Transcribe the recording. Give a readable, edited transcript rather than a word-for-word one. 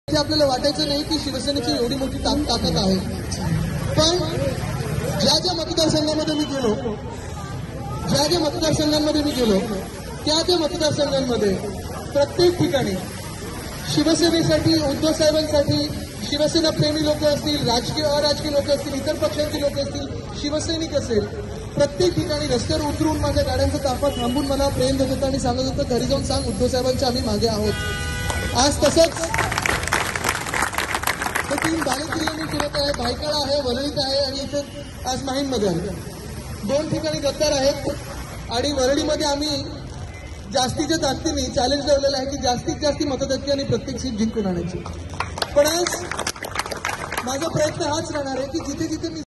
आपल्याला वाटायचं नाही की शिवसेनेची एवढी मोठी ताकद आहे, पण ज्या मतदारसंघामध्ये मी गेलो, त्या मतदारसंघांमध्ये प्रत्येक ठिकाणी शिवसेनेसाठी, उद्धव साहेबांसाठी, शिवसेना प्रेमी लोक असतील, राजकीय अराजकीय लोक असतील, इतर पक्षांची लोक असतील, शिवसैनिक असेल, प्रत्येक ठिकाणी रस्त्यावर उतरून माझ्या गाड्यांचा ताफा थांबून मला प्रेम देत होतं आणि सांगत होतं, घरी जाऊन सांग उद्धव साहेबांच्या आम्ही मागे आहोत. आज तसंच हे टीम बालेकिल्ल्याने फिरत आहे, भायखळा आहे, वरळीत आहे आणि इथे आज माहीममध्ये आहे. 2 ठिकाणी गद्दार आहेत आणि वरळीमध्ये आम्ही जास्तीच्या ताकदीने चॅलेंज लावलेलं आहे की जास्तीत जास्त मतदात्यांनी प्रत्येक सीट जिंकून आणायची. पण आज माझा प्रयत्न हाच राहणार आहे की जिथे जिथे मी